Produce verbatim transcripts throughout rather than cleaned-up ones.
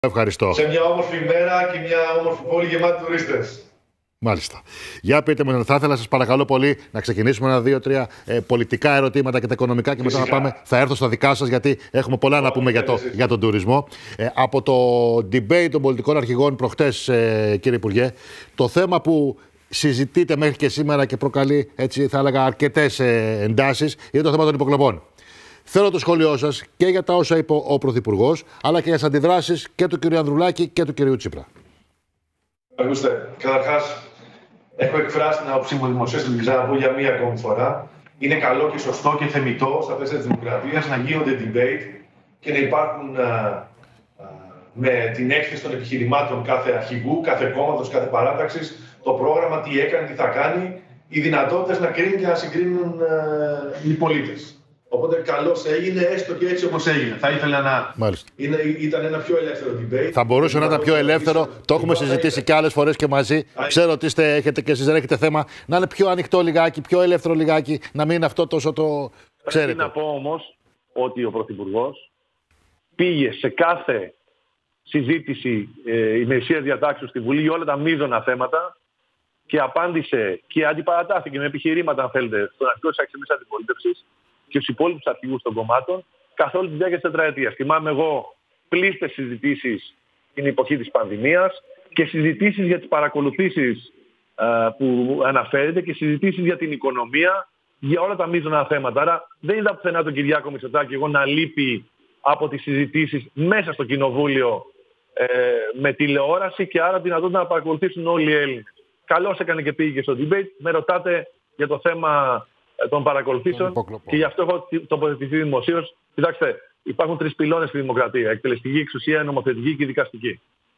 Ευχαριστώ. Σε μια όμορφη μέρα και μια όμορφη πόλη γεμάτη τουρίστες. Μάλιστα. Για πείτε μου, θα ήθελα σας παρακαλώ πολύ να ξεκινήσουμε ένα, δύο, τρία ε, πολιτικά ερωτήματα και τα οικονομικά και Φυσικά. μετά να πάμε. Θα έρθω στα δικά σας γιατί έχουμε πολλά oh, να πούμε για, το, για τον τουρισμό. Ε, από το debate των πολιτικών αρχηγών προχτές, ε, κύριε Υπουργέ, το θέμα που συζητείτε μέχρι και σήμερα και προκαλεί, έτσι θα έλεγα, αρκετές ε, εντάσεις είναι το θέμα των υποκλοπών. Θέλω το σχόλιο σας και για τα όσα είπε ο Πρωθυπουργός, αλλά και για τις αντιδράσεις και του κ. Ανδρουλάκη και του κ. Τσίπρα. Ακούστε, καταρχάς, έχω εκφράσει την άποψή μου δημοσίως και την ξαναπώ για μία ακόμη φορά. Είναι καλό και σωστό και θεμιτό στα πλαίσια της δημοκρατίας να γίνονται debate και να υπάρχουν α, α, με την έκθεση των επιχειρημάτων κάθε αρχηγού, κάθε κόμματος, κάθε παράταξης, το πρόγραμμα, τι έκανε, τι θα κάνει, οι δυνατότητες να κρίνουν και να συγκρίνουν α, οι πολίτες. Οπότε καλώς έγινε, έστω και έτσι όπως έγινε. Θα ήθελα να είναι, ήταν ένα πιο ελεύθερο debate. Θα μπορούσε να ήταν πιο ελεύθερο. Το έχουμε συζητήσει και άλλες φορές και μαζί. Ξέρω ότι είστε, έχετε και εσείς δεν έχετε θέμα. Να είναι πιο ανοιχτό λιγάκι, πιο ελεύθερο λιγάκι. Να μην είναι αυτό τόσο το. Ξέρετε. Πρέπει να πω όμως ότι ο Πρωθυπουργός πήγε σε κάθε συζήτηση ε, ημερησίας διατάξεως στη Βουλή για όλα τα μείζωνα θέματα και απάντησε και αντιπαρατάθηκε με επιχειρήματα, αν θέλετε, στον αρχικό της αξιωμής αντιπολίτευσης και στους υπόλοιπους αρχηγούς των κομμάτων καθ' όλη τη διάρκεια της τετραετίας. Θυμάμαι εγώ πλήστες συζητήσεις την εποχή της πανδημίας και συζητήσεις για τις παρακολουθήσεις ε, που αναφέρεται και συζητήσεις για την οικονομία, για όλα τα μείζωνα θέματα. Άρα δεν είδα πουθενά τον Κυριάκο Μητσοτάκη εγώ να λείπει από τις συζητήσεις μέσα στο Κοινοβούλιο ε, με τηλεόραση και άρα δυνατότητα να παρακολουθήσουν όλοι οι Έλληνες. Καλώς έκανε και πήγε και στο debate. Με ρωτάτε για το θέμα των παρακολουθήσεων και γι' αυτό έχω τοποθετηθεί δημοσίως. Κοιτάξτε, υπάρχουν τρεις πυλώνες στη δημοκρατία: εκτελεστική εξουσία, νομοθετική και δικαστική.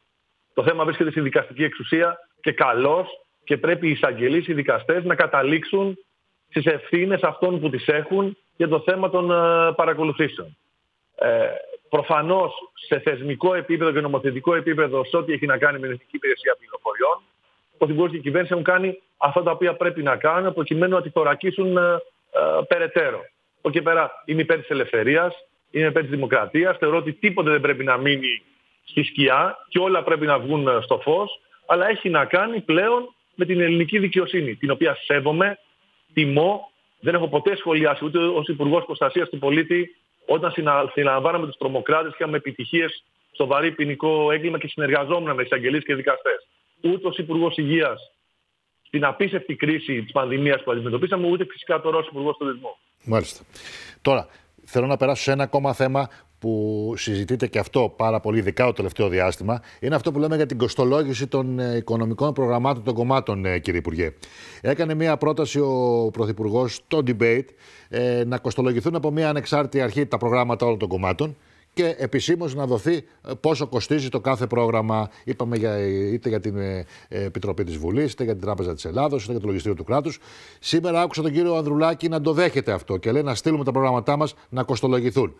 Το θέμα βρίσκεται στη δικαστική εξουσία και καλώς και πρέπει οι εισαγγελείς, οι δικαστές να καταλήξουν στις ευθύνες αυτών που τις έχουν για το θέμα των uh, παρακολουθήσεων. Ε, προφανώς σε θεσμικό επίπεδο και νομοθετικό επίπεδο, σε ό,τι έχει να κάνει με την Εθνική Υπηρεσία Πληροφοριών, ο Πρωθυπουργός και η κυβέρνηση έχουν κάνει αυτά τα οποία πρέπει να κάνουν προκειμένου να τη θωρακίσουν ε, ε, περαιτέρω. Από εκεί πέρα είμαι υπέρ της ελευθερίας, είμαι υπέρ της δημοκρατίας. Θεωρώ ότι τίποτε δεν πρέπει να μείνει στη σκιά και όλα πρέπει να βγουν στο φως. Αλλά έχει να κάνει πλέον με την ελληνική δικαιοσύνη, την οποία σέβομαι, τιμώ. Δεν έχω ποτέ σχολιάσει ούτε ως Υπουργός Προστασίας του Πολίτη όταν συναλαμβάναμε τους τρομοκράτες και είχαμε επιτυχίες στο βαρύ ποινικό έγκλημα και συνεργαζόμουν με εισαγγελείς και δικαστές. Ούτε ως Υπουργός Υγείας στην απίστευτη κρίση της πανδημίας που αντιμετωπίσαμε, ούτε φυσικά τώρα ως Υπουργός Τουρισμού. Μάλιστα. Τώρα, θέλω να περάσω σε ένα ακόμα θέμα που συζητείται και αυτό πάρα πολύ, ειδικά το τελευταίο διάστημα. Είναι αυτό που λέμε για την κοστολόγηση των οικονομικών προγραμμάτων των κομμάτων, κύριε Υπουργέ. Έκανε μια πρόταση ο Πρωθυπουργός στο debate ε, να κοστολογηθούν από μια ανεξάρτητη αρχή τα προγράμματα όλων των κομμάτων και επισήμως να δοθεί πόσο κοστίζει το κάθε πρόγραμμα. Είπαμε για, είτε για την ε, Επιτροπή της Βουλής, είτε για την Τράπεζα της Ελλάδος, είτε για το Λογιστήριο του Κράτους. Σήμερα άκουσα τον κύριο Ανδρουλάκη να το δέχεται αυτό και λέει να στείλουμε τα προγράμματά μας να κοστολογηθούν.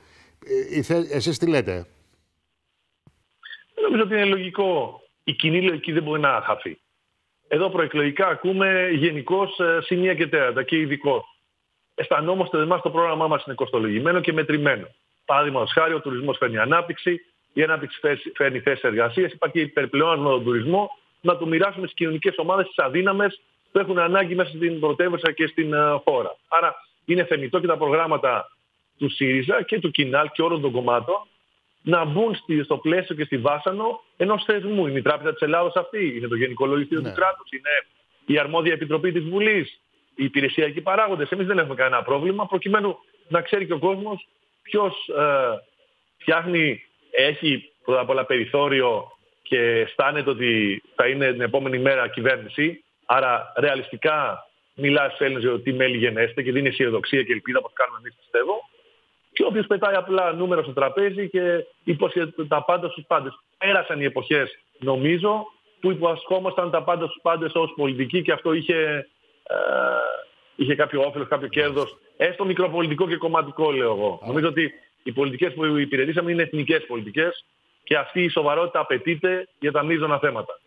Ε, εσείς τι λέτε? Νομίζω ότι είναι λογικό. Η κοινή λογική δεν μπορεί να χαθεί. Εδώ προεκλογικά ακούμε γενικώς σημεία και τέρατα και ειδικώς. Αισθανόμαστε ότι εμάς το πρόγραμμά μας είναι κοστολογημένο και μετρημένο. Παραδείγματος χάρη, ο τουρισμός φέρνει ανάπτυξη, η ανάπτυξη φέρνει θέσεις εργασίας, υπάρχει υπερπλεόνασμα στον τουρισμό, να το μοιράσουμε στις κοινωνικές ομάδες, τις αδύναμες που έχουν ανάγκη μέσα στην πρωτεύουσα και στην uh, χώρα. Άρα είναι θεμιτό και τα προγράμματα του ΣΥΡΙΖΑ και του ΚΙΝΑΛ και όλων των κομμάτων να μπουν στη, στο πλαίσιο και στη βάσανο ενός θεσμού. Είναι η Τράπεζα της Ελλάδος αυτή, είναι το Γενικό Λογιστήριο ναι. του Κράτους, είναι η αρμόδια Επιτροπή της Βουλής, οι υπηρεσιακοί παράγοντες. Εμείς δεν έχουμε κανένα πρόβλημα, προκειμένου να ξέρει και ο κόσμος ποιος ε, φτιάχνει, έχει πρώτα απ' όλα περιθώριο και αισθάνεται ότι θα είναι την επόμενη μέρα κυβέρνηση. Άρα ρεαλιστικά μιλάει στους Έλληνες για το τι μέλη γενέστε και δίνει αισιοδοξία και ελπίδα, όπως κάνουμε εμείς, πιστεύω. Και ο οποίος πετάει απλά νούμερα στο τραπέζι και υποσχέται τα πάντα στους πάντες. Πέρασαν οι εποχές, νομίζω, που υποσχόμασταν τα πάντα στους πάντες ως πολιτικοί και αυτό είχε, ε, είχε κάποιο όφελος, κάποιο κέρδος. Έστω μικροπολιτικό και κομματικό, λέω εγώ. Yeah. Νομίζω ότι οι πολιτικές που υπηρετήσαμε είναι εθνικές πολιτικές και αυτή η σοβαρότητα απαιτείται για τα μείζωνα θέματα.